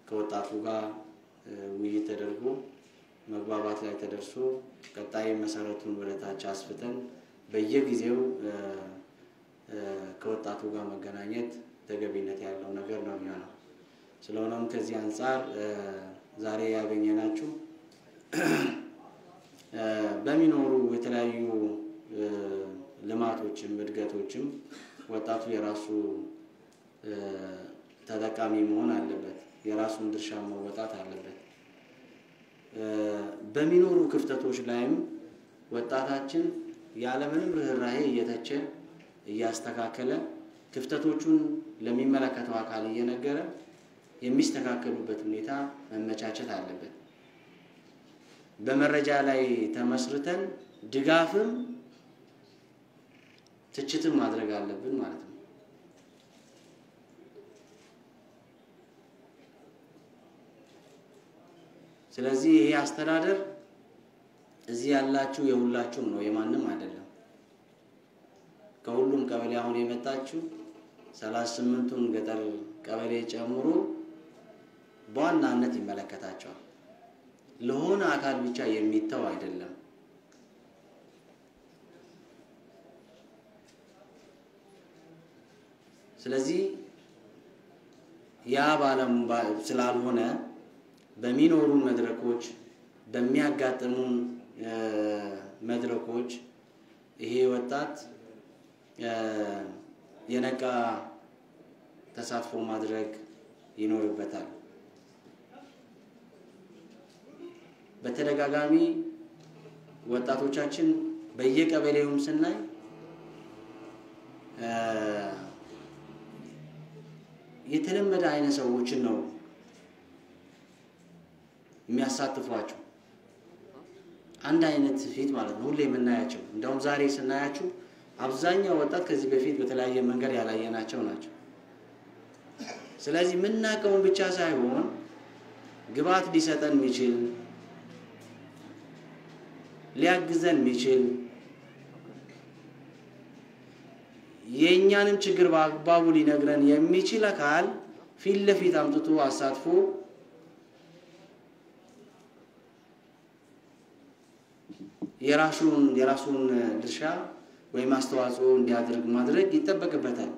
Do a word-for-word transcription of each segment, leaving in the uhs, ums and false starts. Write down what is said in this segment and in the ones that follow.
ከወጣቱ ጋር ውይይት ተደርጎ መግባባት ላይ ተደርሶ ቀጣይ መሰረቱን ወደታች አስፍተን በየጊዜው ከወጣቱ ጋር መገናኘት ተገቢነት ያለው ነገር ነው የሚሆነው። ስለሆነም ከዚህ አንፃር ዛሬ ያገኘናችሁ በሚኖሩ የተለያዩ ልማቶችም እድገቶችም ወጣቱ የራሱ ተጠቃሚ መሆን አለበት፣ የራሱን ድርሻ መወጣት አለበት። በሚኖሩ ክፍተቶች ላይም ወጣታችን ያለ ምንም ርህራሄ እየተቸ እያስተካከለ ክፍተቶቹን ለሚመለከተው አካል እየነገረ የሚስተካከሉበት ሁኔታ መመቻቸት አለበት። በመረጃ ላይ ተመስርተን ድጋፍም ትችትም ማድረግ አለብን ማለት ነው። ስለዚህ ይሄ አስተዳደር እዚህ ያላችሁ የሁላችሁም ነው፣ የማንም አይደለም። ከሁሉም ቀበሌ አሁን የመጣችሁ ሰላሳ ስምንቱን ገጠር ቀበሌ ጨምሮ በዋናነት ይመለከታቸዋል። ለሆነ አካል ብቻ የሚተው አይደለም። ስለዚህ ያ ባለም ስላልሆነ በሚኖሩ መድረኮች በሚያጋጥሙን መድረኮች ይሄ ወጣት የነቃ ተሳትፎ ማድረግ ይኖርበታል። በተደጋጋሚ ወጣቶቻችን በየቀበሌውም ስናይ የተለመደ አይነት ሰዎችን ነው የሚያሳትፏቸው። አንድ አይነት ፊት ማለት ነው ሁሌ የምናያቸው። እንደውም ዛሬ ስናያቸው አብዛኛው ወጣት ከዚህ በፊት በተለያየ መንገድ ያላየናቸው ናቸው። ስለዚህ ምናቀውን ብቻ ሳይሆን ግባት ሊሰጠን የሚችል ሊያግዘን የሚችል የኛንም ችግር በአግባቡ ሊነግረን የሚችል አካል ፊት ለፊት አምጥቶ አሳትፎ የራሱን የራሱን ድርሻ ወይም አስተዋጽኦ እንዲያደርግ ማድረግ ይተበከበታል።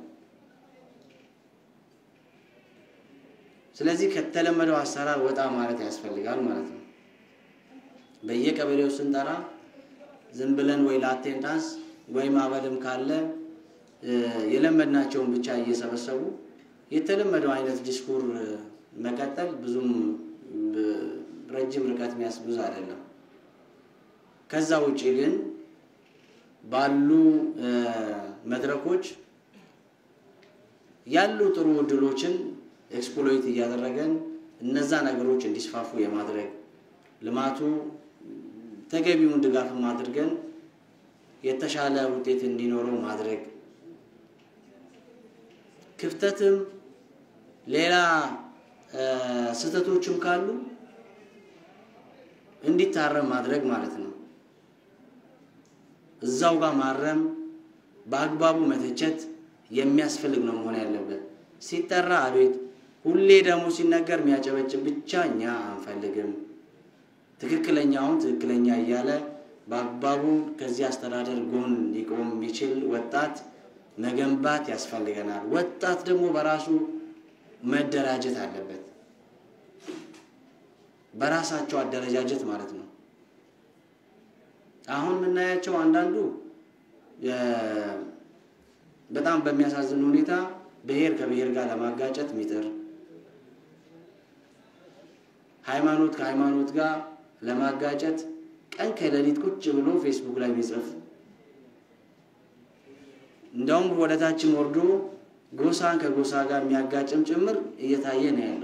ስለዚህ ከተለመደው አሰራር ወጣ ማለት ያስፈልጋል ማለት ነው። በየቀበሌው ስንጠራ ዝም ብለን ወይ ለአቴንዳንስ ወይ ማበልም ካለ የለመድናቸውን ብቻ እየሰበሰቡ የተለመደው አይነት ዲስኩር መቀጠል ብዙም ረጅም ርቀት የሚያስጉዝ አይደለም። ከዛ ውጪ ግን ባሉ መድረኮች ያሉ ጥሩ ድሎችን ኤክስፕሎይት እያደረገን እነዛ ነገሮች እንዲስፋፉ የማድረግ ልማቱ ተገቢውን ድጋፍ ማድረግን የተሻለ ውጤት እንዲኖረው ማድረግ ክፍተትም ሌላ ስተቶችም ካሉ እንዲታረም ማድረግ ማለት ነው። እዛው ጋር ማረም በአግባቡ መተቸት የሚያስፈልግ ነው መሆን ያለበት። ሲጠራ አቤት ሁሌ ደግሞ ሲነገር የሚያጨበጭብ ብቻ እኛ አንፈልግም። ትክክለኛውን ትክክለኛ እያለ በአግባቡ ከዚህ አስተዳደር ጎን ሊቆም የሚችል ወጣት መገንባት ያስፈልገናል። ወጣት ደግሞ በራሱ መደራጀት አለበት። በራሳቸው አደረጃጀት ማለት ነው። አሁን ምናያቸው አንዳንዱ በጣም በሚያሳዝን ሁኔታ ብሔር ከብሔር ጋር ለማጋጨት ሚጥር፣ ሃይማኖት ከሃይማኖት ጋር ለማጋጨት ቀን ከሌሊት ቁጭ ብሎ ፌስቡክ ላይ የሚጽፍ እንደውም ወደታችን ወርዶ ጎሳን ከጎሳ ጋር የሚያጋጭም ጭምር እየታየ ነው ያለው።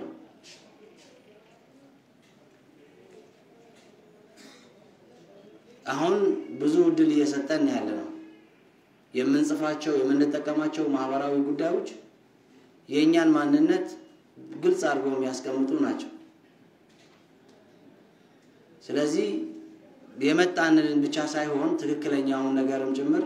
አሁን ብዙ እድል እየሰጠን ያለ ነው። የምንጽፋቸው የምንጠቀማቸው ማህበራዊ ጉዳዮች የኛን ማንነት ግልጽ አድርገው የሚያስቀምጡ ናቸው። ስለዚህ የመጣንን ብቻ ሳይሆን ትክክለኛውን ነገርም ጭምር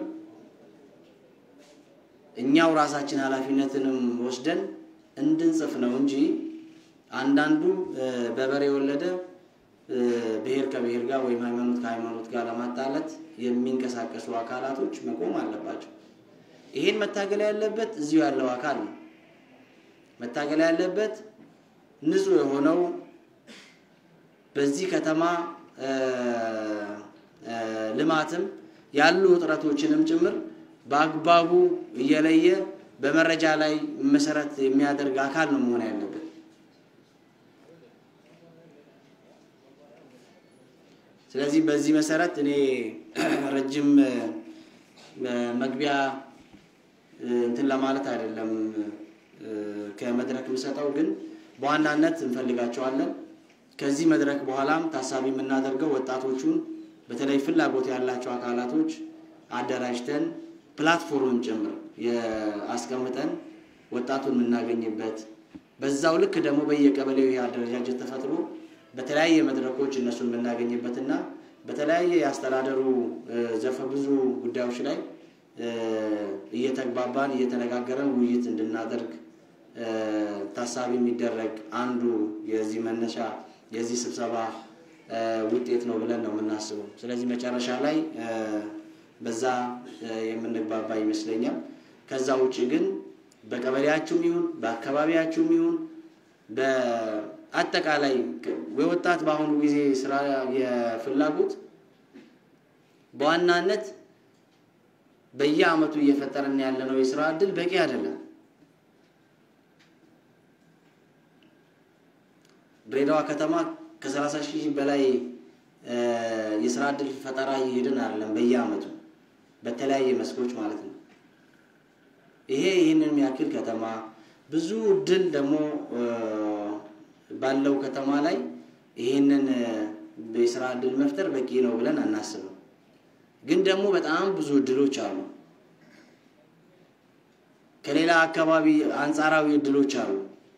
እኛው ራሳችን ኃላፊነትንም ወስደን እንድንጽፍ ነው እንጂ አንዳንዱ በበሬ ወለደ ብሔር ከብሔር ጋር ወይ ሃይማኖት ከሃይማኖት ጋር ለማጣላት የሚንቀሳቀሱ አካላቶች መቆም አለባቸው ይሄን መታገል ያለበት እዚሁ ያለው አካል ነው መታገል ያለበት ንጹህ የሆነው በዚህ ከተማ ልማትም ያሉ ጥረቶችንም ጭምር በአግባቡ እየለየ በመረጃ ላይ መሰረት የሚያደርግ አካል ነው መሆን ያለበት ስለዚህ በዚህ መሰረት እኔ ረጅም መግቢያ እንትን ለማለት አይደለም ከመድረክ ምሰጣው ግን በዋናነት እንፈልጋቸዋለን ከዚህ መድረክ በኋላም ታሳቢ የምናደርገው ወጣቶቹን በተለይ ፍላጎት ያላቸው አካላቶች አደራጅተን ፕላትፎርም ጭምር ያስቀምጠን ወጣቱን እናገኝበት በዛው ልክ ደግሞ በየቀበሌው ያደረጃጀት ተፈጥሮ በተለያየ መድረኮች እነሱን እናገኝበትና በተለያየ ያስተዳደሩ ዘርፈ ብዙ ጉዳዮች ላይ እየተግባባን እየተነጋገረን ውይይት እንድናደርግ ታሳቢ የሚደረግ አንዱ የዚህ መነሻ የዚህ ስብሰባ ውጤት ነው ብለን ነው የምናስበው ስለዚህ መጨረሻ ላይ በዛ የምንግባባ ይመስለኛል ከዛ ውጪ ግን በቀበሌያችሁም ይሁን በአካባቢያችሁም ይሁን በአጠቃላይ ወጣት በአሁኑ ጊዜ ስራ የፍላጎት በዋናነት በየአመቱ እየፈጠረን ያለነው የስራ እድል በቂ አይደለም ድሬዳዋ ከተማ ከ30 ሺህ በላይ የስራ እድል ፈጠራ ይሄድን አይደለም በየአመቱ በተለያየ መስኮች ማለት ነው ይሄ ይሄንን የሚያክል ከተማ ብዙ እድል ደግሞ ባለው ከተማ ላይ ይሄንን በስራ እድል መፍጠር በቂ ነው ብለን አናስብም ግን ደግሞ በጣም ብዙ እድሎች አሉ ከሌላ አካባቢ አንጻራዊ እድሎች አሉ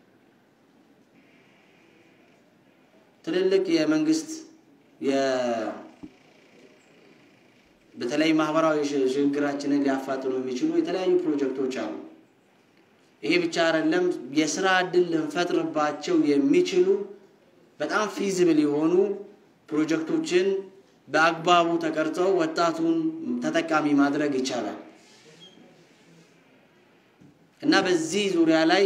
ትልልቅ የመንግስት የ በተለይ ማህበራዊ ሽግግራችንን ሊያፋጥኑ የሚችሉ የተለያዩ ፕሮጀክቶች አሉ ይሄ ብቻ አይደለም የስራ እድል ለፈጥርባቸው የሚችሉ በጣም ፊዚብል የሆኑ ፕሮጀክቶችን በአግባቡ ተቀርጸው ወጣቱን ተጠቃሚ ማድረግ ይቻላል እና በዚህ ዙሪያ ላይ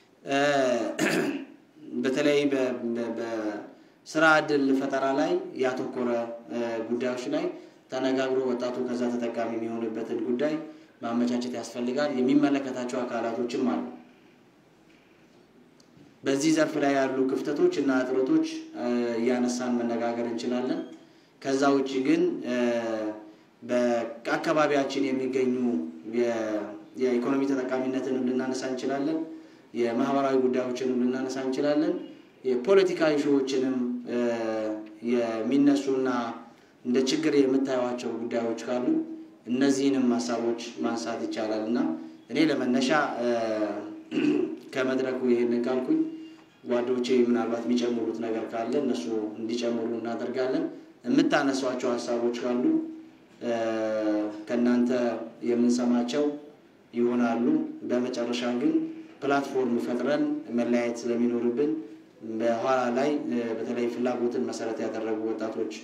በተለይ በስራ እድል ፈጠራ ላይ ያተኮረ ጉዳዮች ላይ ተነጋግሮ ወጣቱ ከዛ ተጠቃሚ የሚሆንበትን ጉዳይ ማመቻቸት ያስፈልጋል የሚመለከታቸው አካላቶችም አሉ በዚህ ዘርፍ ላይ ያሉ ክፍተቶች እና አጥሮቶች ያነሳን መነጋገር እንችላለን ከዛ ውጪ ግን በአካባቢያችን የሚገኙ የኢኮኖሚ ተጠቃሚነትን ልናነሳ እንችላለን የማህበራዊ ጉዳዮችንም ልናነሳ እንችላለን የፖለቲካዊ ሹዎችንም የሚነሱና እንደ ችግር የምታዩዋቸው ጉዳዮች ካሉ እነዚህንም ሐሳቦች ማንሳት ይቻላልና እኔ ለመነሻ ከመድረኩ ይሄን ካልኩኝ ጓዶቼ ምናልባት የሚጨምሩት ነገር ካለ እነሱ እንዲጨምሩ እናደርጋለን የምታነሷቸው ሐሳቦች ካሉ ከናንተ የምንሰማቸው ይሆናሉ በመጨረሻ ግን ፕላትፎርም ፈጥረን መለያየት ስለሚኖርብን በኋላ ላይ በተለይ ፍላጎትን መሰረት ያደረጉ ወጣቶች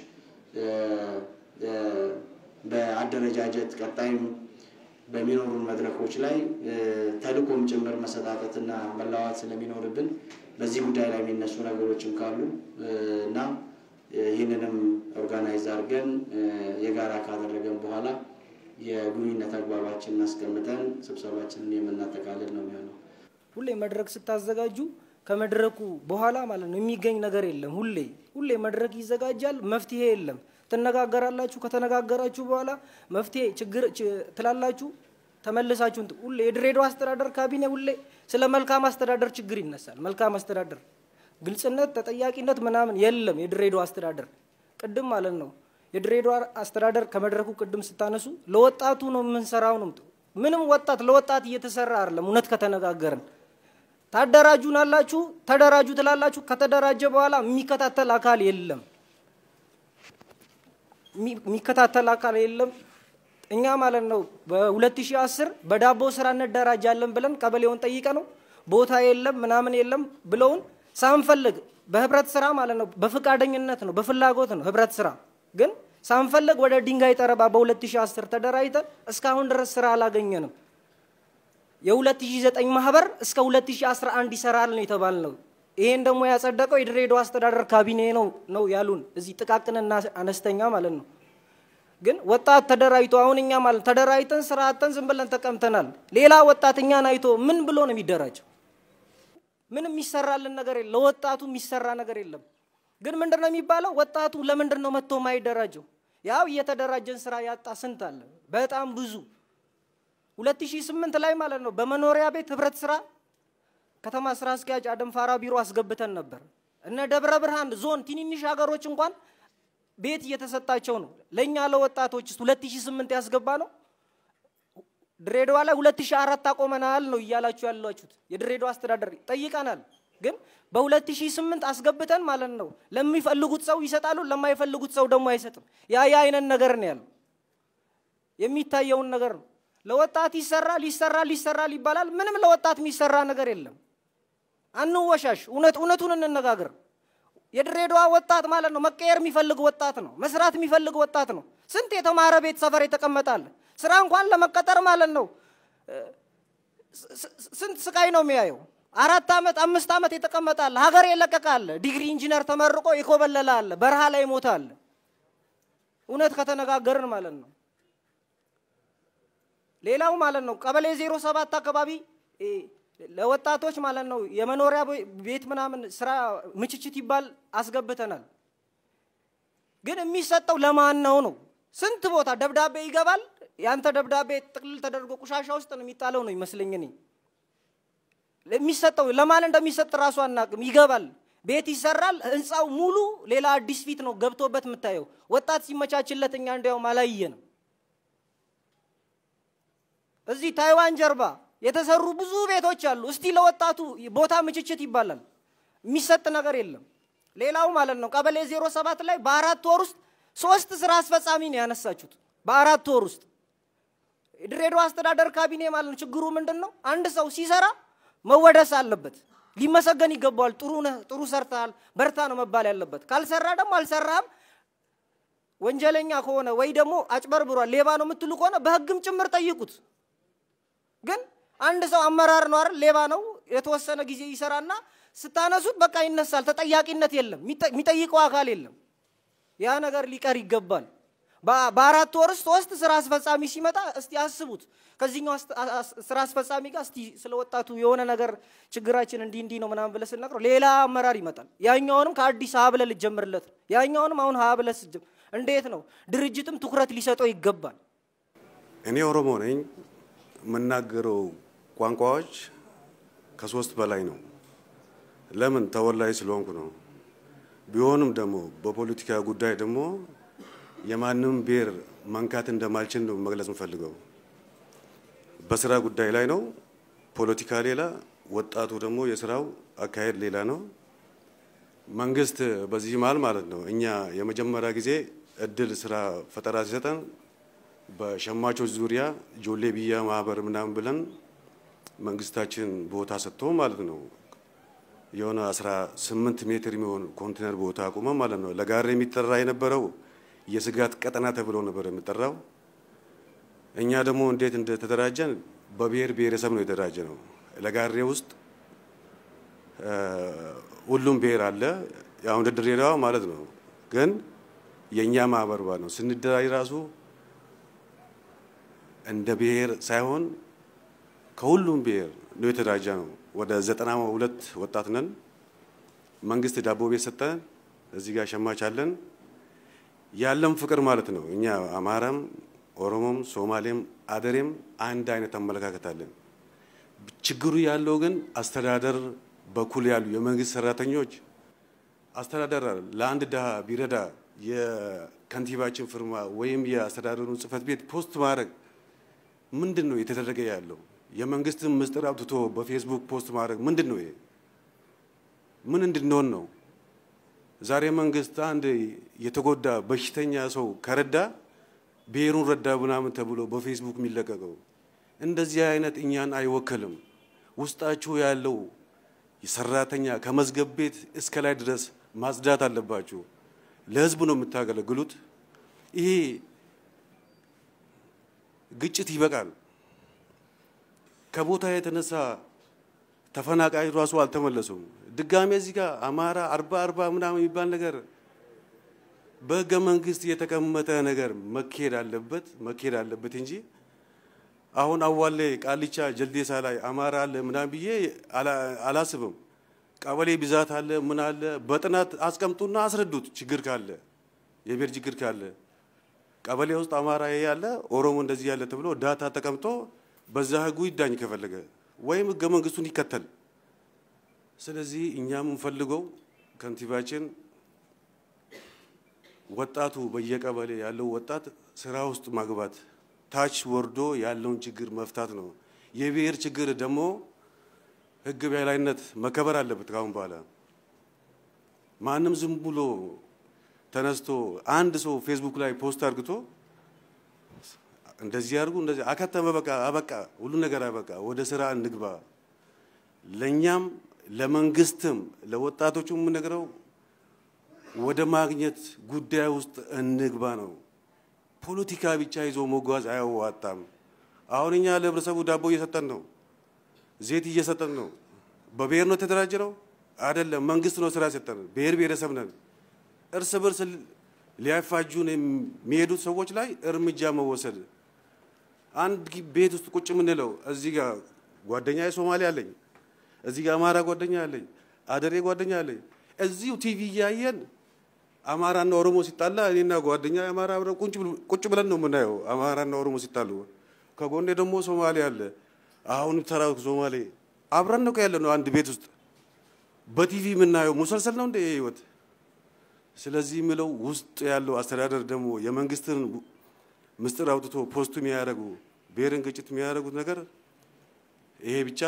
በአደረጃጀት ቀጣይም በሚኖሩ መድረኮች ላይ ተልቆም ጭምር መሰጣጣትና መላዋት ስለሚኖርብን በዚህ ጉዳይ ላይ የሚነሱ ነገሮችም ካሉ እና ይሄንንም ኦርጋናይዝ አድርገን የጋራ ካደረገን በኋላ የግንኙነት አግባባችንን አስቀምጠን ስብሰባችንን የምናጠቃልል ነው የሚሆነው ሁሌ መድረክ ስታዘጋጁ ከመድረኩ በኋላ ማለት ነው የሚገኝ ነገር የለም ሁሌ ሁሌ መድረክ ይዘጋጃል መፍትሄ የለም ተነጋገራላችሁ ከተነጋገራችሁ በኋላ መፍትሄ ችግር ትላላችሁ ተመልሳችሁ ሁሌ የድሬዳዋ አስተዳደር ካቢኔ ሁሌ ስለ መልካም አስተዳደር ችግር ይነሳል መልካም አስተዳደር ግልጽነት ተጠያቂነት ምናምን የለም የድሬዳዋ አስተዳደር ቅድም ማለት ነው የድሬዳዋ አስተዳደር ከመድረኩ ቅድም ስታነሱ ለወጣቱ ነው የምንሰራው ነው ምንም ወጣት ለወጣት እየተሰራ አይደለም እውነት ከተነጋገርን ታደራጁናላችሁ ተደራጁ ትላላችሁ ከተደራጀ በኋላ የሚከታተል አካል የለም የሚከታተል አካል የለም እኛ ማለት ነው በ2010 በዳቦ ስራ እንደራጃለን ብለን ቀበሌውን ጠይቀ ነው ቦታ የለም ምናምን የለም ብለውን ሳንፈልግ በህብረት ስራ ማለት ነው በፍቃደኝነት ነው በፍላጎት ነው ህብረት ስራ ግን ሳንፈልግ ወደ ድንጋይ ጠረባ በ2010 ተደራይተን እስካሁን ድረስ ስራ አላገኘንም የ2009 ማህበር እስከ ሁለት ሺህ አስራ አንድ ይሰራል ነው የተባልነው ይሄን ደግሞ ያጸደቀው የድሬዳዋ አስተዳደር ካቢኔ ነው ነው ያሉን እዚህ ጥቃቅንና አነስተኛ ማለት ነው ግን ወጣት ተደራይቶ አሁንኛ ማለት ተደራይተን ስራ አጥተን ዝም ብለን ተቀምጠናል ሌላ ወጣትኛን አይቶ ምን ብሎ ነው የሚደራጀው ምንም ይሰራልን ነገር የለም ለወጣቱ የሚሰራ ነገር የለም ግን ምንድነው የሚባለው ወጣቱ ለምንድነው መጥቶ ማይደራጀው ያው እየተደራጀን ስራ ያጣ ስንት አለ በጣም ብዙ ሁለት ሺህ ስምንት ላይ ማለት ነው በመኖሪያ ቤት ህብረት ስራ ከተማ ስራ አስኪያጅ አደም ፋራ ቢሮ አስገብተን ነበር እነ ደብረ ብርሃን ዞን ትንንሽ ሀገሮች እንኳን ቤት እየተሰጣቸው ነው ለኛ ለወጣቶች ሁለት ሺህ ስምንት ያስገባ ነው ድሬዳዋ ላይ ሁለት ሺህ አራት አቆመናል ነው ይያላችሁ ያላችሁት የድሬዳዋ አስተዳደር ጠይቀናል ግን በ2008 አስገብተን ማለት ነው ለሚፈልጉት ሰው ይሰጣሉ ለማይፈልጉት ሰው ደግሞ አይሰጥም ያ ያ አይነን ነገር ነው ያለው የሚታየው ነገር ነው ለወጣት ይሰራል ይሰራል ይሰራል ይባላል ምንም ለወጣት የሚሰራ ነገር የለም አንወሻሽ እውነት እውነቱን እንነጋገር የድሬዳዋ ወጣት ማለት ነው መቀየር የሚፈልግ ወጣት ነው መስራት የሚፈልግ ወጣት ነው ስንት የተማረ ቤት ሰፈር የተቀመጣል ስራ እንኳን ለመቀጠር ማለት ነው ስንት ስቃይ ነው የሚያየው አራት አመት አምስት አመት የተቀመጣል ሀገር የለቀቃል ዲግሪ ኢንጂነር ተመርቆ ይኮበለላል በረሃ ላይ ሞታል እውነት ከተነጋገርን ማለት ነው ሌላው ማለት ነው ቀበሌ ዜሮ ሰባት አካባቢ ለወጣቶች ማለት ነው የመኖሪያ ቤት ምናምን ስራ ምችችት ይባል አስገብተናል ግን የሚሰጠው ለማን ነው ነው ስንት ቦታ ደብዳቤ ይገባል ያንተ ደብዳቤ ጥቅልል ተደርጎ ቁሻሻ ውስጥ ነው የሚጣለው ነው ይመስለኝ እኔ ለሚሰጠው ለማን እንደሚሰጥ ራሱ አናቅም ይገባል ቤት ይሰራል ህንጻው ሙሉ ሌላ አዲስ ፊት ነው ገብቶበት መታየው ወጣት ሲመቻችለትኛ እንደው ማላየንም እዚህ ታይዋን ጀርባ የተሰሩ ብዙ ቤቶች አሉ እስቲ ለወጣቱ ቦታ ምችችት ይባላል የሚሰጥ ነገር የለም ሌላው ማለት ነው ቀበሌ ዜሮ ሰባት ላይ በአራት ወር ውስጥ ሶስት ስራ አስፈጻሚ ነው ያነሳችሁት በአራት ወር ውስጥ ድሬዳዋ አስተዳደር ካቢኔ ማለት ነው ችግሩ ምንድነው አንድ ሰው ሲሰራ መወደስ አለበት ሊመሰገን ይገባዋል ጥሩ ነህ ጥሩ ሰርታል በርታ ነው መባል ያለበት ካልሰራ ደግሞ አልሰራም ወንጀለኛ ከሆነ ወይ ደግሞ አጭበርብሯል ሌባ ነው የምትሉ ከሆነ በህግም ጭምር ጠይቁት ግን አንድ ሰው አመራር ነው አይደል ሌባ ነው የተወሰነ ጊዜ ይሰራና ስታነሱት በቃ ይነሳል ተጠያቂነት የለም የሚጠይቀው አካል የለም ያ ነገር ሊቀር ይገባል በአራት ወር ሶስት ስራ አስፈጻሚ ሲመጣ እስቲ አስቡት ከዚህኛው ስራ አስፈጻሚ ጋር እስቲ ስለወጣቱ የሆነ ነገር ችግራችን እንዲ እንዲ ነው ምናምን ብለስ ነግረው ሌላ አመራር ይመጣል ያኛውንም ከአዲስ አበባ ለልጀምርለት ያኛውንም አሁን ሀብለስ እንዴት ነው ድርጅትም ትኩረት ሊሰጠው ይገባል እኔ ኦሮሞ ነኝ መናገረው ቋንቋዎች ከሶስት በላይ ነው ለምን ተወላይ ስለሆንኩ ነው ቢሆንም ደግሞ በፖለቲካ ጉዳይ ደግሞ የማንም ብሔር መንካት እንደማልችል ነው መግለጽ እንፈልገው በስራ ጉዳይ ላይ ነው ፖለቲካ ሌላ ወጣቱ ደግሞ የስራው አካሄድ ሌላ ነው መንግስት በዚህ ማል ማለት ነው እኛ የመጀመሪያ ጊዜ እድል ስራ ፈጠራ ሲሰጠን በሸማቾች ዙሪያ ጆሌ ቢያ ማህበር ምናምን ብለን መንግስታችን ቦታ ሰጥቶ ማለት ነው የሆነ አስራ ስምንት ሜትር የሚሆን ኮንቴነር ቦታ አቆመ ማለት ነው ለጋር የሚጠራ የነበረው የስጋት ቀጠና ተብሎ ነበር የሚጠራው እኛ ደግሞ እንዴት እንደተደራጀን በብሔር ብሔረሰብ ነው የተደራጀነው ለጋሬ ውስጥ ሁሉም ብሔር አለ ያው እንደ ድሬዳዋ ማለት ነው ግን የኛ ማህበር ባል ነው ስንደራጅ ራሱ እንደ ብሔር ሳይሆን ከሁሉም ብሔር ነው የተደራጀነው ወደ ዘጠና ሁለት ወጣት ነን መንግስት ዳቦ ቤት ሰጠን እዚህ ጋር ሸማች አለን ያለም ፍቅር ማለት ነው እኛ አማራም ኦሮሞም ሶማሌም አደሬም አንድ አይነት አመለካከት አለን ችግሩ ያለው ግን አስተዳደር በኩል ያሉ የመንግስት ሰራተኞች አስተዳደር ለአንድ ዳ ቢረዳ የከንቲባችን ፍርማ ወይም የአስተዳደሩን ጽፈት ቤት ፖስት ማድረግ ምንድነው የተደረገ ያለው የመንግስትን መስጠር አውጥቶ በፌስቡክ ፖስት ማድረግ ምንድነው ይሄ ምን እንድንሆን ነው ዛሬ መንግስት አንድ የተጎዳ በሽተኛ ሰው ከረዳ ብሔሩን ረዳ ምናምን ተብሎ በፌስቡክ የሚለቀቀው እንደዚህ አይነት እኛን አይወከልም ውስጣችሁ ያለው ሰራተኛ ከመዝገብ ቤት እስከ ላይ ድረስ ማጽዳት አለባችሁ ለህዝቡ ነው የምታገለግሉት ይሄ ግጭት ይበቃል ከቦታ የተነሳ ተፈናቃይ ራሱ አልተመለሱም ድጋሜ እዚህ ጋር አማራ አርባ አርባ ምናምን ይባል ነገር በህገ መንግስት የተቀመጠ ነገር መከሄድ አለበት መከሄድ አለበት እንጂ አሁን አዋሌ ቃልቻ ጀልዴሳ ላይ አማራ አለ ምናምን ብዬ አላስብም ቀበሌ ብዛት አለ ምን አለ በጥናት አስቀምጡና አስረዱት ችግር ካለ የብሔር ችግር ካለ ቀበሌ ውስጥ አማራ ያለ ኦሮሞ እንደዚህ ያለ ተብሎ ዳታ ተቀምጦ በዛ ህጉ ይዳኝ ከፈለገ ወይም ህገ መንግስቱን ይከተል ስለዚህ እኛም እንፈልገው ከንቲባችን ወጣቱ በየቀበሌ ያለው ወጣት ስራ ውስጥ ማግባት ታች ወርዶ ያለውን ችግር መፍታት ነው የብሔር ችግር ደግሞ ህግ በላይነት መከበር አለበት ካሁን በኋላ ማንም ዝም ብሎ ተነስቶ አንድ ሰው ፌስቡክ ላይ ፖስት አድርግቶ እንደዚህ ያርጉ እንደዚህ አከተመ በቃ አበቃ ሁሉ ነገር አበቃ ወደ ስራ እንግባ ለኛም ለመንግስትም ለወጣቶቹም ነገረው ወደ ማግኘት ጉዳይ ውስጥ እንግባ ነው ፖለቲካ ብቻ ይዞ መጓዝ አያዋጣም አሁንኛ ለህብረተሰቡ ዳቦ እየሰጠን ነው ዘይት እየሰጠን ነው በብሔር ነው ተደራጀው አይደለም መንግስት ነው ስራ ሰጠን ብሔር ብሔረሰብ ነን እርስ በርስ ሊያፋጁን የሚሄዱት ሰዎች ላይ እርምጃ መወሰድ አንድ ቤት ውስጥ ቁጭ ምንለው እዚህ ጋር ጓደኛዬ ሶማሌ አለኝ እዚህ ጋር አማራ ጓደኛ አለኝ አደሬ ጓደኛ አለኝ እዚሁ ቲቪ ያየን አማራና ኦሮሞ ሲጣላ እኔና ጓደኛ አማራ አብረን ቁጭ ቁጭ ብለን ነው የምናየው አማራና ኦሮሞ ሲጣሉ ከጎኔ ደግሞ ሶማሌ አለ አሁን ተራው ሶማሌ አብረን ነው ያለነው አንድ ቤት ውስጥ በቲቪ ምናየው ሙሰልሰል ነው እንደ ህይወት ስለዚህ ምለው ውስጥ ያለው አስተዳደር ደግሞ የመንግስትን ምስጥር አውጥቶ ፖስቱ የሚያረጉ ብሔርን ግጭት የሚያረጉት ነገር ይሄ ብቻ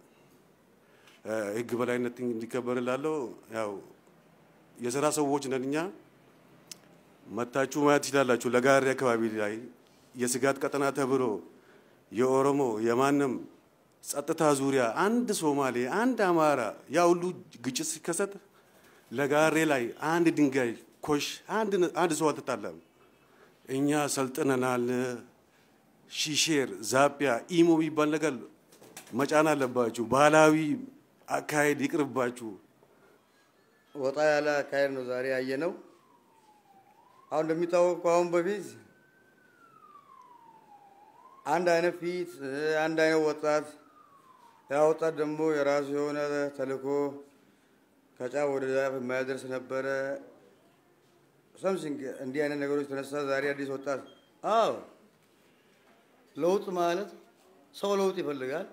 ህግ በላይነት እንዲከበርላለው ያው የሥራ ሰዎች ነንኛ መታችሁ ማለት ይችላልላችሁ ለጋሪ አካባቢ ላይ የስጋት ቀጠና ተብሎ የኦሮሞ የማንም ጸጥታ ዙሪያ አንድ ሶማሌ አንድ አማራ ያ ሁሉ ግጭት ሲከሰት ለጋሪ ላይ አንድ ድንጋይ ኮሽ አንድ አንድ ሰው አልተጣለም እኛ ሰልጥነናል ሺሼር ዛፒያ ኢሞ ይባል ነገር መጫና አለባችሁ ባህላዊ አካሄድ ይቅርባችሁ ወጣ ያለ አካሄድ ነው ዛሬ ያየነው አሁን እንደሚታወቀው አሁን በፊት አንድ አይነት ፊት አንድ አይነት ወጣት ያ ወጣት ደግሞ የራሱ የሆነ ተልእኮ ከጫፍ ወደ ጫፍ የማያደርስ ነበረ ሰምሲንግ እንዲህ አይነት ነገሮች ተነሳ ዛሬ አዲስ ወጣት አዎ ለውጥ ማለት ሰው ለውጥ ይፈልጋል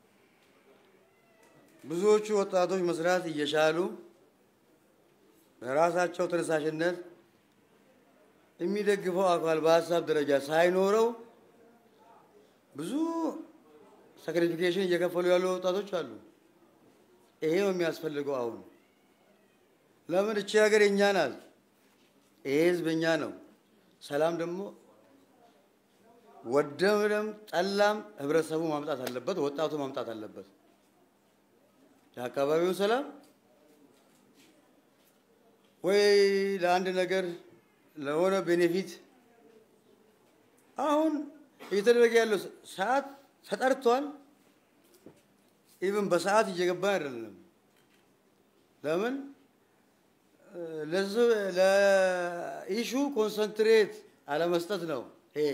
ብዙዎቹ ወጣቶች መስራት እየቻሉ በራሳቸው ተነሳሽነት የሚደግፈው አካል በሐሳብ ደረጃ ሳይኖረው ብዙ ሳክሪፊኬሽን እየከፈሉ ያሉ ወጣቶች አሉ ይሄ ነው የሚያስፈልገው አሁን ለምን እቺ ሀገር የኛ ናት ይሄ ህዝብኛ ነው ሰላም ደግሞ ወደምም ጠላም ህብረተሰቡ ማምጣት አለበት ወጣቱ ማምጣት አለበት የአካባቢው ሰላም ወይ ለአንድ ነገር ለሆነ ቤኔፊት አሁን እየተደረገ ያለው ሰዓት ተጠርቷል ኢቭን በሰዓት እየገባ አይደለም ለምን ለዚህ ለኢሹ ኮንሰንትሬት አለ መስጠት ነው ይሄ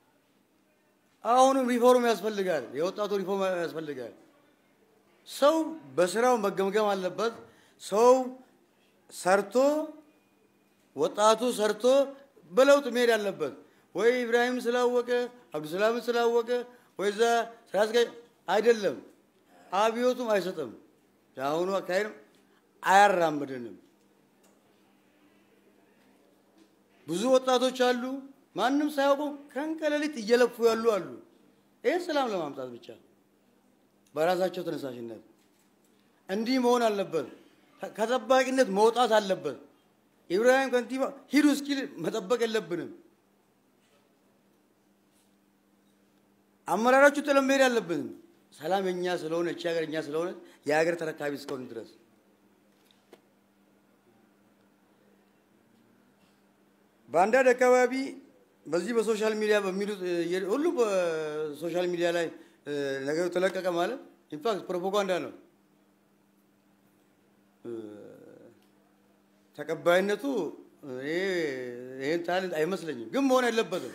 አሁንም ሪፎርም ያስፈልጋል የወጣቱ ሪፎርም ያስፈልጋል ሰው በስራው መገምገም አለበት ሰው ሰርቶ ወጣቱ ሰርቶ በለውጥ መሄድ አለበት ወይ ኢብራሂም ስላወቀ አብዱሰላም ስላወቀ ወይዛ ስራስገ አይደለም አብዮቱም አይሰጥም ያሁኑ አካሄድ አያራምደንም ብዙ ወጣቶች አሉ ማንንም ሳያውቁ ከንቀለሊት እየለፉ ያሉ አሉ ይሄ ሰላም ለማምጣት ብቻ በራሳቸው ተነሳሽነት እንዲህ መሆን አለበት ከተባቂነት መውጣት አለበት ኢብራሂም ከንቲባ ሂዱ እስኪል መጠበቅ የለብንም አመራራቹ ተለመደ ያለብን ሰላም የኛ ስለሆነ እቺ ሀገር የኛ ስለሆነ የሀገር ተረካቢ እስከሆነ ድረስ ባንዳድ አካባቢ በዚህ በሶሻል ሚዲያ በሚሉት ሁሉ በሶሻል ሚዲያ ላይ ነገር ተለቀቀ ማለት ኢንፋክት ፕሮፓጋንዳ ነው ተቀባይነቱ ይሄን ታለንት አይመስለኝም ግን መሆን አይለበትም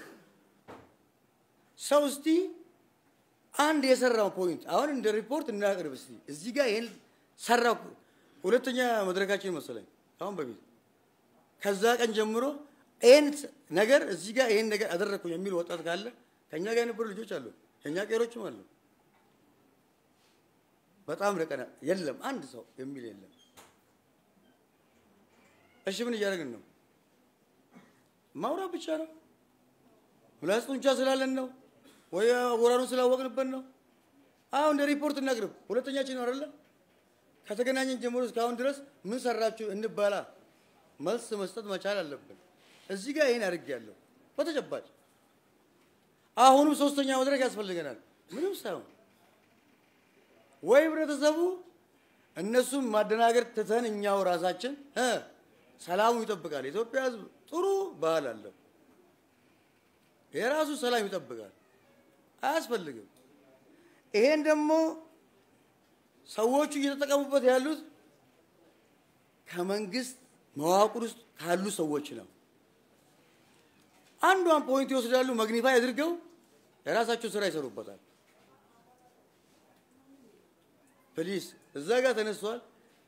ሰው እስቲ አንድ የሰራው ፖይንት አሁን እንደ ሪፖርት እናቀርብ እስቲ እዚህ ጋር ይሄን ሰራው ሁለተኛ መድረካችን መሰለኝ አሁን በፊት ከዛ ቀን ጀምሮ ይሄን ነገር እዚህ ጋር ይሄን ነገር አደረኩ የሚል ወጣት ካለ ከኛ ጋር የነበሩ ልጆች አሉ ከኛ ቀሮችም አሉ በጣም ረቀና የለም አንድ ሰው የሚል የለም እሺ ምን እያደረግን ነው ማውራት ብቻ ነው ምላስቱን ብቻ ስላለን ነው ወይ ወራሩን ስላወቅንበት ነው አሁን እንደ ሪፖርት እናቅርብ ሁለተኛችን ነው አይደለ ከተገናኘን ጀምሮ እስካሁን ድረስ ምን ሰራችሁ እንባላ መልስ መስጠት መቻል አለብን እዚህ ጋር ይሄን አድርጌያለሁ በተጨባጭ አሁንም ሶስተኛ መድረክ ያስፈልገናል ምንም ሳይሆን ወይ ህብረተሰቡ እነሱም ማደናገር ትተን እኛው ራሳችን እ ሰላሙ ይጠብቃል ኢትዮጵያ ህዝብ ጥሩ ባህል አለ የራሱ ሰላም ይጠብቃል አያስፈልግም ይሄን ደግሞ ሰዎቹ እየተጠቀሙበት ያሉት ከመንግስት መዋቅር ውስጥ ካሉ ሰዎች ነው አንዷን ፖይንት ይወስዳሉ ማግኒፋይ አድርገው የራሳቸው ስራ ይሰሩበታል ፕሊስ እዛ ጋር ተነስቷል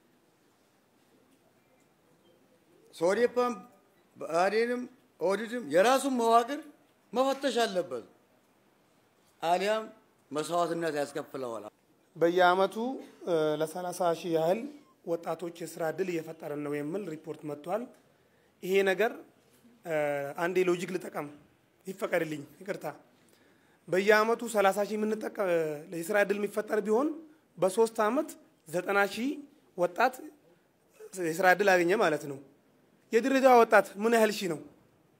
ሶሪፓም አዴንም ኦዲድም የራሱን መዋቅር መፈተሽ አለበት አሊያም መስዋዕትነት ያስከፍለዋል በየአመቱ ለሰላሳ ሺህ ያህል ወጣቶች የስራ ዕድል እየፈጠረን ነው የሚል ሪፖርት መጥቷል ይሄ ነገር አንዴ ሎጂክ ልጠቀም ይፈቀድልኝ ይቅርታ በየአመቱ ሰላሳ ሺህ ምን ተጠቀም ለስራ ዕድል የሚፈጠር ቢሆን በሶስት አመት ዘጠና ሺህ ወጣት የስራ ዕድል አገኘ ማለት ነው የድሬዳዋ ወጣት ምን ያህል ሺህ ነው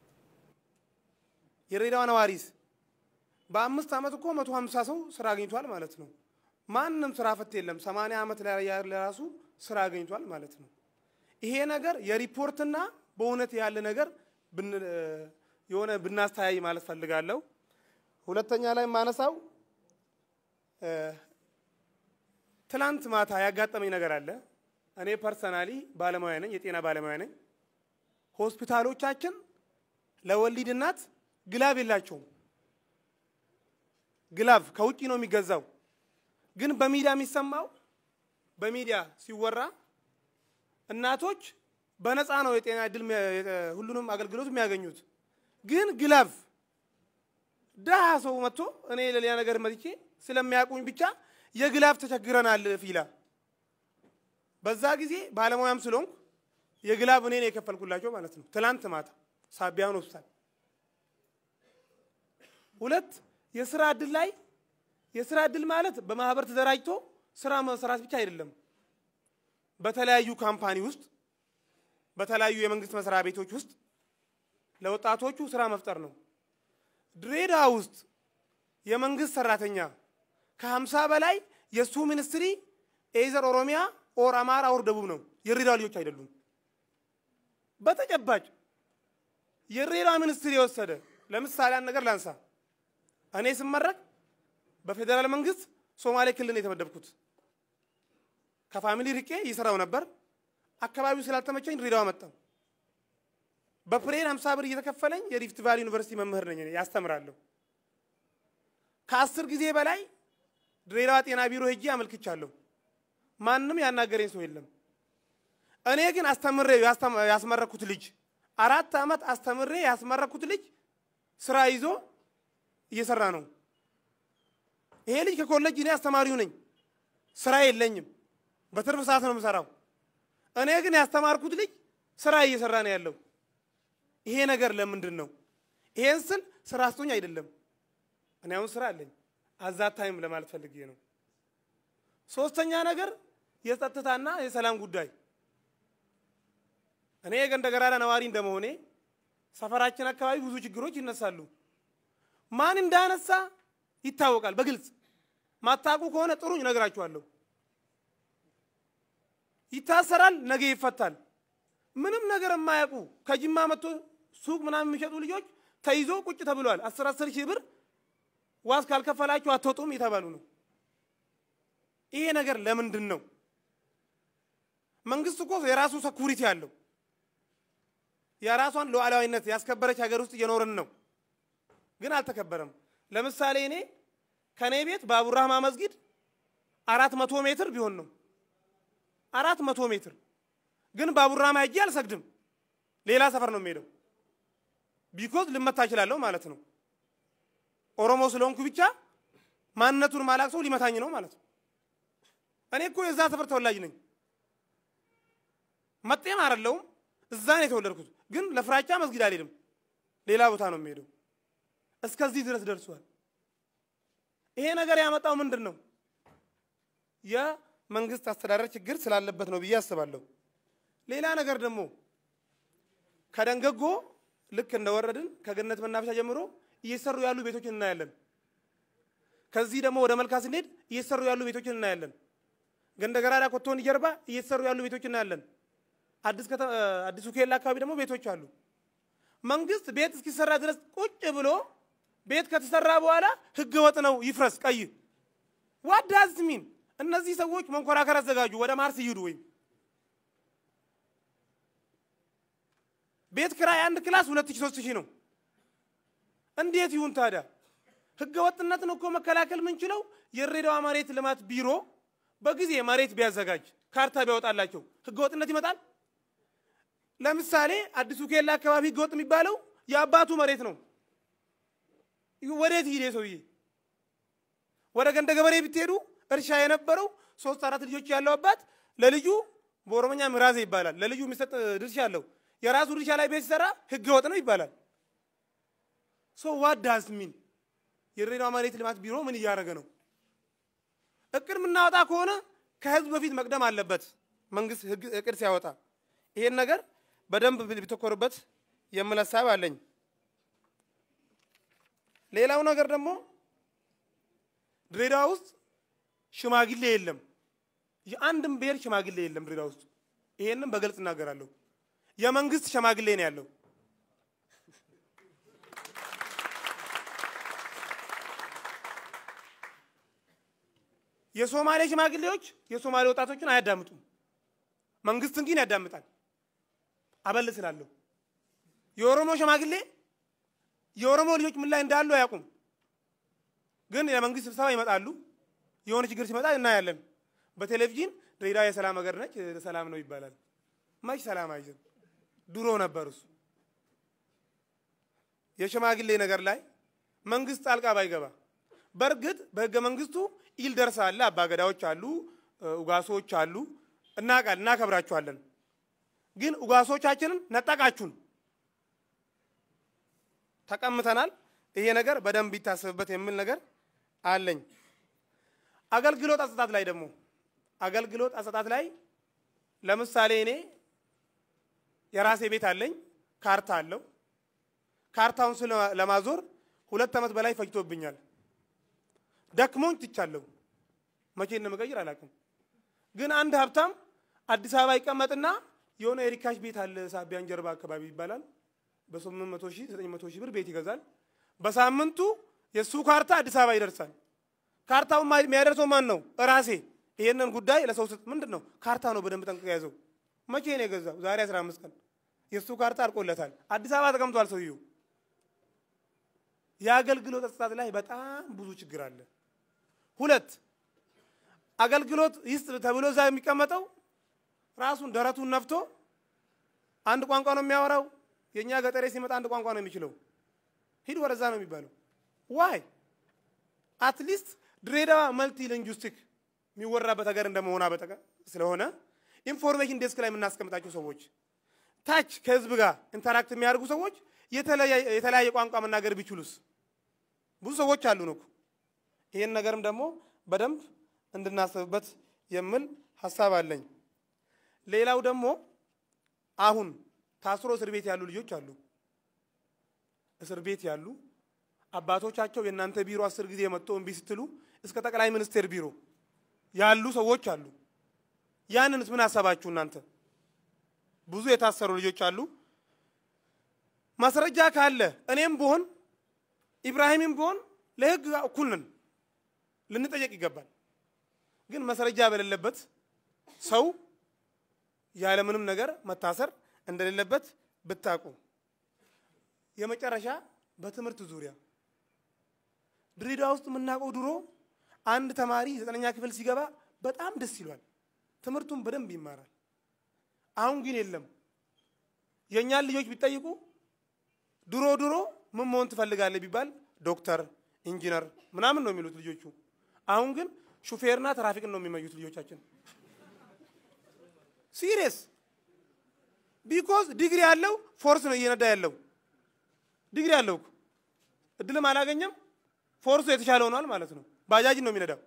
የድሬዳዋ ነዋሪስ በአምስት አመት እኮ መቶ ሃምሳ ሰው ስራ አግኝቷል ማለት ነው ማንንም ስራ ፈት የለም ሰማንያ አመት ላይ ያለራሱ ስራ አግኝቷል ማለት ነው ይሄ ነገር የሪፖርትና በእውነት ያለ ነገር ብን የሆነ ብናስተያይ ማለት ፈልጋለሁ ሁለተኛ ላይ ማነሳው ትላንት ማታ ያጋጠመኝ ነገር አለ እኔ ፐርሰናሊ ባለሙያ ነኝ የጤና ባለሙያ ነኝ ሆስፒታሎቻችን ለወሊድ እናት ግላብ የላቸውም ግላብ ከውጪ ነው የሚገዛው ግን በሚዲያ የሚሰማው በሚዲያ ሲወራ እናቶች በነፃ ነው የጤና ዕድል ሁሉንም አገልግሎት የሚያገኙት ግን ግላብ ዳሃ ሰው መጥቶ እኔ ለሌላ ነገር መጥቼ ስለሚያቁኝ ብቻ የግላብ ተቸግረናል ፊላ በዛ ጊዜ ባለሙያም ስለሆንኩ የግላብ እኔ ነው የከፈልኩላቸው ማለት ነው ትላንት ማታ ሳቢያን ሆስፒታል ሁለት የስራ ዕድል ላይ የስራ ዕድል ማለት በማህበር ተደራጅቶ ስራ መስራት ብቻ አይደለም በተለያዩ ካምፓኒ ውስጥ በተለያዩ የመንግስት መስሪያ ቤቶች ውስጥ ለወጣቶቹ ስራ መፍጠር ነው ድሬዳዋ ውስጥ የመንግስት ሰራተኛ ከ50 በላይ የሱ ሚኒስትሪ ኤዘር ኦሮሚያ ኦር አማራ ኦር ደቡብ ነው የድሬዳዋ ልጆች አይደሉም በተጨባጭ የድሬዳዋ ሚኒስትሪ የወሰደ ለምሳሌ አንድ ነገር ላንሳ እኔ ስመረቅ በፌደራል መንግስት ሶማሌ ክልል ነው የተመደብኩት ከፋሚሊ ርቄ ይሰራው ነበር አካባቢው ስላልተመቸኝ ድሬዳዋ መጣሁ በፕሬን ሃምሳ ብር እየተከፈለኝ የሪፍት ቫሊ ዩኒቨርሲቲ መምህር ነኝ ያስተምራለሁ ከአስር ጊዜ በላይ ድሬዳዋ ጤና ቢሮ ሄጄ አመልክቻለሁ ማንንም ያናገረኝ ሰው የለም እኔ ግን አስተምሬ ያስመረኩት ልጅ አራት አመት አስተምሬ ያስመረኩት ልጅ ስራ ይዞ እየሰራ ነው ይሄ ልጅ ከኮሌጅ እኔ አስተማሪው ነኝ ስራ የለኝም በትርፍ ሰዓት ነው የምሰራው እኔ ግን ያስተማርኩት ልጅ ስራ እየሰራ ነው ያለው ይሄ ነገር ለምንድን ነው ይሄን ስል ስራ አስቶኝ አይደለም እኔ አሁን ስራ አለኝ አዛት ታይም ለማለት ፈልጌ ነው ሶስተኛ ነገር የጸጥታና የሰላም ጉዳይ እኔ የገንደገራዳ ነዋሪ እንደመሆኔ ሰፈራችን አካባቢ ብዙ ችግሮች ይነሳሉ ማን እንዳነሳ ይታወቃል በግልጽ ማታቁ ከሆነ ጥሩኝ ነግራችኋለሁ። ይታሰራል፣ ነገ ይፈታል። ምንም ነገር የማያውቁ ከጅማ መጥቶ ሱቅ ምናምን የሚሸጡ ልጆች ተይዞ ቁጭ ተብሏል። አስር አስር ሺህ ብር ዋስ ካልከፈላችሁ አትወጡም የተባሉ ነው። ይሄ ነገር ለምንድን ነው? መንግስት እኮ የራሱ ሰኩሪቲ አለው። የራሷን ሉዓላዊነት ያስከበረች ሀገር ውስጥ እየኖርን ነው፣ ግን አልተከበረም። ለምሳሌ እኔ ከኔ ቤት ባቡር ራህማ መስጊድ አራት መቶ ሜትር ቢሆን ነው አራት መቶ ሜትር ግን ባቡር ራህማ ሄጄ አልሰግድም። ሌላ ሰፈር ነው የምሄደው። ቢኮዝ ልመታ እችላለሁ ማለት ነው። ኦሮሞ ስለሆንኩ ብቻ ማንነቱን ማላቅ ሰው ሊመታኝ ነው ማለት ነው። እኔ እኮ የዛ ሰፈር ተወላጅ ነኝ። መጤም አይደለሁም፣ እዛ ነው የተወለድኩት። ግን ለፍራቻ መስጊድ አልሄድም፣ ሌላ ቦታ ነው የምሄደው። እስከዚህ ድረስ ደርሷል። ይሄ ነገር ያመጣው ምንድን ነው? የመንግስት አስተዳደር ችግር ስላለበት ነው ብዬ አስባለሁ። ሌላ ነገር ደግሞ ከደንገጎ ልክ እንደወረድን ከገነት መናፈሻ ጀምሮ እየሰሩ ያሉ ቤቶችን እናያለን። ከዚህ ደግሞ ወደ መልካ ስንሄድ እየሰሩ ያሉ ቤቶችን እናያለን። ገንደገራዳ ኮቶን ጀርባ እየሰሩ ያሉ ቤቶችን እናያለን። አዲስ ከተማ አዲሱ ኬላ አካባቢ ደግሞ ቤቶች አሉ። መንግስት ቤት እስኪሰራ ድረስ ቁጭ ብሎ ቤት ከተሰራ በኋላ ህገ ወጥ ነው ይፍረስ ቀይ what does it mean? እነዚህ ሰዎች መንኮራከር አዘጋጁ፣ ወደ ማርስ ይሄዱ። ወይ ቤት ክራይ አንድ ክላስ ሁለት ሺህ ሶስት ሺህ ነው። እንዴት ይሁን ታዲያ? ህገ ወጥነትን እኮ መከላከል ምንችለው የድሬዳዋ መሬት ልማት ቢሮ በጊዜ መሬት ቢያዘጋጅ ካርታ ቢያወጣላቸው ህገ ወጥነት ይመጣል። ለምሳሌ አዲሱ ኬላ አካባቢ ህገ ወጥ የሚባለው የአባቱ መሬት ነው። ወዴት ሄደ ሰውዬ? ወደ ገንደ ገበሬ ብትሄዱ እርሻ የነበረው ሶስት አራት ልጆች ያለው አባት ለልጁ በኦሮሞኛ ምራዜ ይባላል። ለልጁ የሚሰጥ ድርሻ አለው። የራሱ ድርሻ ላይ ቤት ሲሰራ ህገ ወጥ ነው ይባላል። ሶ what does it mean? የድሬዳዋ መሬት ልማት ቢሮ ምን እያደረገ ነው? እቅድ ምናወጣ ከሆነ ከህዝብ በፊት መቅደም አለበት መንግስት እቅድ ሲያወጣ። ይሄን ነገር በደንብ ቢተኮርበት የሚል ሐሳብ አለኝ። ሌላው ነገር ደግሞ ድሬዳዋ ውስጥ ሽማግሌ የለም። የአንድም ብሔር ሽማግሌ የለም ድሬዳዋ ውስጥ። ይሄንን በግልጽ እናገራለሁ። የመንግስት ሽማግሌ ነው ያለው። የሶማሌ ሽማግሌዎች የሶማሌ ወጣቶችን አያዳምጡም። መንግስትን ግን ያዳምጣል፣ አበል ስላለው። የኦሮሞ ሽማግሌ የኦሮሞ ልጆች ምን ላይ እንዳሉ አያውቁም። ግን የመንግስት ስብሰባ ይመጣሉ። የሆነ ችግር ሲመጣ እናያለን በቴሌቪዥን። ድሬዳዋ የሰላም ሀገር ነች፣ ሰላም ነው ይባላል። ማሽ ሰላም አይዘን ድሮ ነበር እሱ። የሽማግሌ ነገር ላይ መንግስት ጣልቃ ባይገባ። በርግጥ በህገ መንግስቱ ኢልደርስ አለ፣ አባገዳዎች አሉ፣ ኡጋሶች አሉ። እናቃል እናከብራቸዋለን። ግን ኡጋሶቻችንን ነጠቃችሁን፣ ተቀምተናል። ይሄ ነገር በደንብ ይታሰብበት የሚል ነገር አለኝ። አገልግሎት አሰጣጥ ላይ ደግሞ አገልግሎት አሰጣጥ ላይ ለምሳሌ እኔ የራሴ ቤት አለኝ፣ ካርታ አለው። ካርታውን ለማዞር ሁለት ዓመት በላይ ፈጅቶብኛል። ደክሞኝ ትቻለሁ። መቼ እንደምቀይር አላውቅም። ግን አንድ ሀብታም አዲስ አበባ ይቀመጥና የሆነ የሪካሽ ቤት አለ ሳቢያን ጀርባ አካባቢ ይባላል። በስምንት መቶ ሺህ ዘጠኝ መቶ ሺህ ብር ቤት ይገዛል። በሳምንቱ የሱ ካርታ አዲስ አበባ ይደርሳል። ካርታውን የሚያደርሰው ማን ነው? ራሴ። ይሄንን ጉዳይ ለሰው ስጥ ምንድነው? ካርታ ነው በደንብ ጠንቅቀህ ያዘው። መቼ ነው የገዛው? ዛሬ አስራ አምስት ቀን። የሱ ካርታ አልቆለታል። አዲስ አበባ ተቀምጧል ሰውየው። የአገልግሎት አሰጣጥ ላይ በጣም ብዙ ችግር አለ። ሁለት አገልግሎት ይስጥ ተብሎ እዛ የሚቀመጠው ራሱን ደረቱን ነፍቶ አንድ ቋንቋ ነው የሚያወራው። የኛ ገጠሬ ሲመጣ አንድ ቋንቋ ነው የሚችለው። ሂድ ወደዛ ነው የሚባለው። ዋይ አትሊስት ድሬዳዋ መልቲ ሊንጉስቲክ የሚወራበት ሀገር እንደመሆኗ በጠቀ ስለሆነ ኢንፎርሜሽን ዴስክ ላይ የምናስቀምጣቸው ሰዎች ታች ከህዝብ ጋር ኢንተራክት የሚያደርጉ ሰዎች የተለያየ ቋንቋ መናገር ቢችሉስ? ብዙ ሰዎች አሉ ነው። ይሄን ነገርም ደግሞ በደንብ እንድናስብበት የሚል ሐሳብ አለኝ። ሌላው ደግሞ አሁን ታስሮ እስር ቤት ያሉ ልጆች አሉ። እስር ቤት ያሉ አባቶቻቸው የእናንተ ቢሮ አስር ጊዜ መጥቶ እምቢ ስትሉ እስከ ጠቅላይ ሚኒስቴር ቢሮ ያሉ ሰዎች አሉ። ያንንስ ምን አሰባችሁ እናንተ? ብዙ የታሰሩ ልጆች አሉ። ማስረጃ ካለ እኔም ብሆን ኢብራሂምም ብሆን ለህግ እኩል ነን፣ ልንጠየቅ ይገባል። ግን ማስረጃ በሌለበት ሰው ያለ ምንም ነገር መታሰር እንደሌለበት ብታቁ። የመጨረሻ በትምህርት ዙሪያ ድሬዳዋ ውስጥ የምናውቀው ድሮ አንድ ተማሪ ዘጠነኛ ክፍል ሲገባ በጣም ደስ ይሏል፣ ትምህርቱን በደንብ ይማራል። አሁን ግን የለም። የኛን ልጆች ቢጠይቁ ድሮ ድሮ ምን መሆን ትፈልጋለህ ቢባል ዶክተር፣ ኢንጂነር ምናምን ነው የሚሉት ልጆቹ። አሁን ግን ሹፌርና ትራፊክን ነው የሚመኙት ልጆቻችን። ሲሪየስ ቢኮዝ ዲግሪ ያለው ፎርስ ነው እየነዳ ያለው። ዲግሪ ያለው እድልም አላገኘም፣ ፎርሱ የተሻለ ሆኗል ማለት ነው። ባጃጅ ነው የሚነዳው።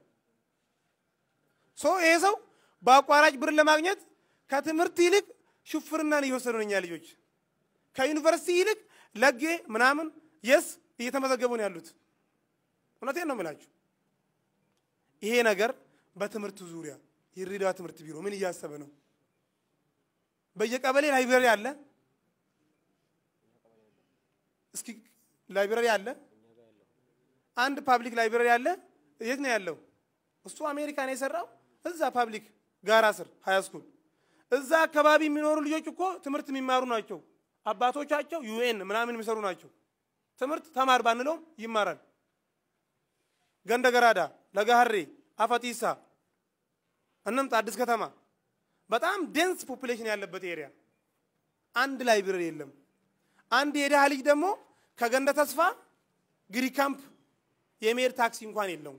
ሶ ይሄ ሰው በአቋራጭ ብር ለማግኘት ከትምህርት ይልቅ ሹፍርናን እየወሰዱ ነው እኛ ልጆች። ከዩኒቨርሲቲ ይልቅ ለጌ ምናምን የስ እየተመዘገቡ ነው ያሉት። እውነቴን ነው የምላችሁ። ይሄ ነገር በትምህርት ዙሪያ የድሬዳዋ ትምህርት ቢሮ ምን እያሰበ ነው? በየቀበሌ ላይብረሪ አለ። እስኪ ላይብረሪ አለ። አንድ ፓብሊክ ላይብረሪ አለ። የት ነው ያለው? እሱ አሜሪካ ነው የሰራው። እዛ ፓብሊክ ጋራ ስር ሃይ ስኩል እዛ አካባቢ የሚኖሩ ልጆች እኮ ትምህርት የሚማሩ ናቸው። አባቶቻቸው ዩኤን ምናምን የሚሰሩ ናቸው። ትምህርት ተማር ባንለው ይማራል። ገንደገራዳ፣ ለጋህሬ፣ አፈቲሳ እነምት አዲስ ከተማ በጣም ዴንስ ፖፑሌሽን ያለበት ኤሪያ አንድ ላይብረሪ የለም። አንድ የደሃ ልጅ ደግሞ ከገንደ ተስፋ ግሪክ ካምፕ የሜር ታክሲ እንኳን የለውም።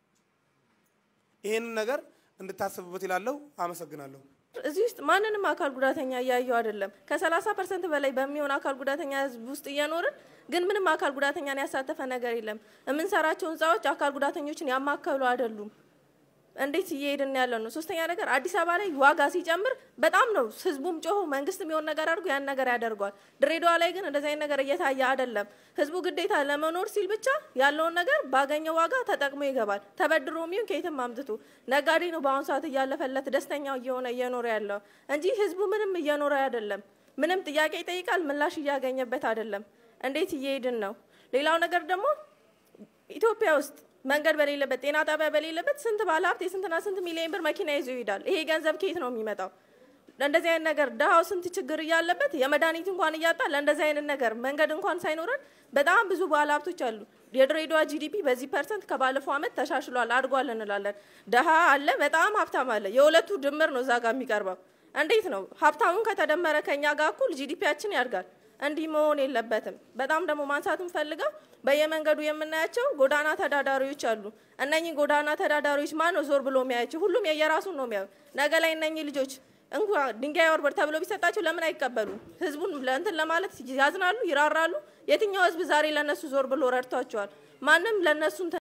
ይሄን ነገር እንድታስቡበት ይላለው። አመሰግናለሁ። እዚህ ውስጥ ማንንም አካል ጉዳተኛ ያያዩ አይደለም። ከሰላሳ ፐርሰንት በላይ በሚሆን አካል ጉዳተኛ ህዝብ ውስጥ እየኖርን ግን ምንም አካል ጉዳተኛን ያሳተፈ ነገር የለም። የምንሰራቸው ህንጻዎች አካል ጉዳተኞችን ያማከሉ አይደሉም። እንዴት እየሄድን ያለው ነው? ሶስተኛ ነገር አዲስ አበባ ላይ ዋጋ ሲጨምር በጣም ነው ህዝቡም ጮሆ መንግስትም የሆነ ነገር አድርጎ ያን ነገር ያደርጋል። ድሬዳዋ ላይ ግን እንደዚህ አይነት ነገር እየታየ አይደለም። ህዝቡ ግዴታ ለመኖር ሲል ብቻ ያለውን ነገር ባገኘው ዋጋ ተጠቅሞ ይገባል። ተበድሮም ይሁን ከየትም አምጥቶ ነጋዴ ነው በአሁን ሰዓት እያለፈለት ደስተኛው እየሆነ እየኖረ ያለው እንጂ ህዝቡ ምንም እየኖረ አይደለም። ምንም ጥያቄ ይጠይቃል፣ ምላሽ እያገኘበት አይደለም። እንዴት እየሄድን ነው? ሌላው ነገር ደግሞ ኢትዮጵያ ውስጥ መንገድ በሌለበት ጤና ጣቢያ በሌለበት ስንት ባለሀብት የስንትና ስንት ሚሊዮን ብር መኪና ይዞ ይሄዳል። ይሄ ገንዘብ ከየት ነው የሚመጣው? እንደዚህ አይነት ነገር ደሃው ስንት ችግር እያለበት የመድኃኒት እንኳን እያጣ ለእንደዚህ አይነት ነገር መንገድ እንኳን ሳይኖረን በጣም ብዙ ባለሀብቶች አሉ። የድሬዳዋ ጂዲፒ በዚህ ፐርሰንት ከባለፈው አመት ተሻሽሏል አድጓል እንላለን። ደሃ አለ፣ በጣም ሀብታም አለ። የሁለቱ ድምር ነው እዛ ጋር የሚቀርበው። እንዴት ነው ሀብታሙን ከተደመረ ከኛ ጋር እኩል ጂዲፒያችን ያድጋል? እንዲህ መሆን የለበትም። በጣም ደግሞ ማንሳቱን ፈልገው በየመንገዱ የምናያቸው ጎዳና ተዳዳሪዎች አሉ። እነኚህ ጎዳና ተዳዳሪዎች ማን ነው ዞር ብሎ የሚያያቸው? ሁሉም የየራሱን ነው የሚያዩ። ነገ ላይ እነኚህ ልጆች እንኳን ድንጋይ ወርበር ተብሎ ቢሰጣቸው ለምን አይቀበሉም? ህዝቡን ለእንትን ለማለት ያዝናሉ፣ ይራራሉ። የትኛው ህዝብ ዛሬ ለነሱ ዞር ብሎ ረድቷቸዋል? ማንም ለነሱ